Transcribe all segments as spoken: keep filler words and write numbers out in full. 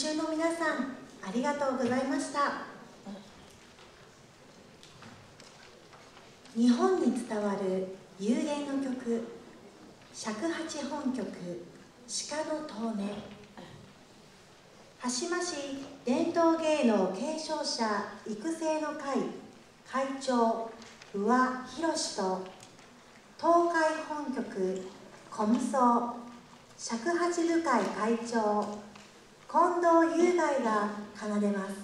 衆の皆さん、ありがとうございました。日本に伝わる幽霊の曲、尺八本曲「鹿の遠音」。羽島市伝統芸能継承者育成の会会長宇和博と東海本局小無双尺八部会会長近藤雄大が奏でます。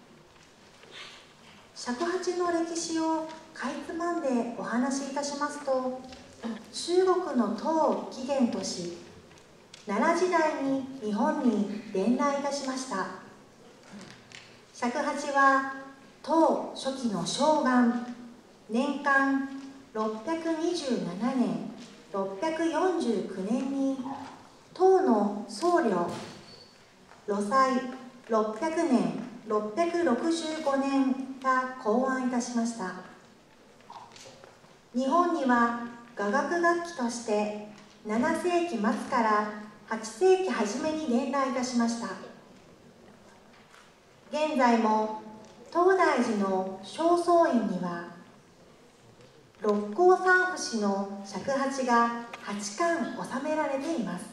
尺八の歴史をかいつまんでお話しいたしますと、中国の唐を起源とし、奈良時代に日本に伝来いたしました。尺八は唐初期の正元年間ろっぴゃくにじゅうななねんろっぴゃくよんじゅうきゅうねんに唐の僧侶盧斎ろっぴゃくねんろっぴゃくろくじゅうごねんが考案いたしました。日本には雅楽楽器としてななせいきまつからはちせいき初めに伝来いたしました。現在も東大寺の正倉院には六甲三節の尺八がはちかん収められています。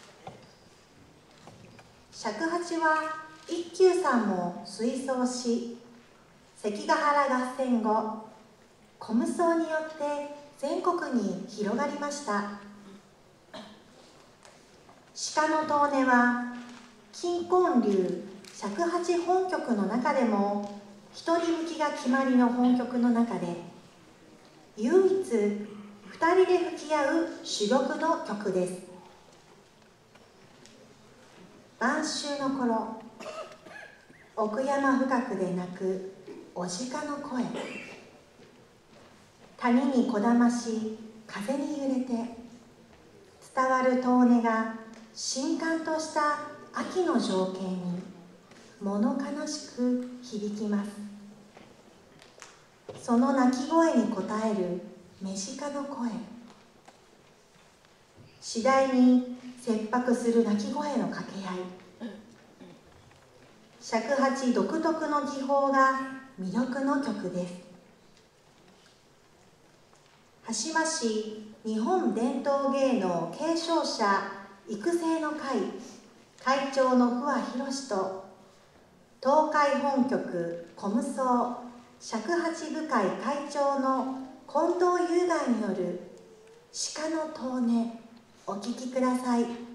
尺八は一休さんも吹奏し、関ヶ原合戦後小無双によって全国に広がりました。鹿の遠音は金婚流尺八本曲の中でも一人吹きが決まりの本曲の中で唯一二人で吹き合う珠玉の曲です。晩秋の頃、奥山深くで鳴くお鹿の声、谷にこだまし風に揺れて伝わる遠音が新歓とした秋の情景に物悲しく響きます。その鳴き声に応えるメジカの声、次第に切迫する鳴き声の掛け合い、尺八独特の技法が魅力の曲です。羽島市日本伝統芸能継承者育成の会会長の不破博と東海本局小無双尺八部会会長の近藤雄大による鹿の遠音、お聴きください。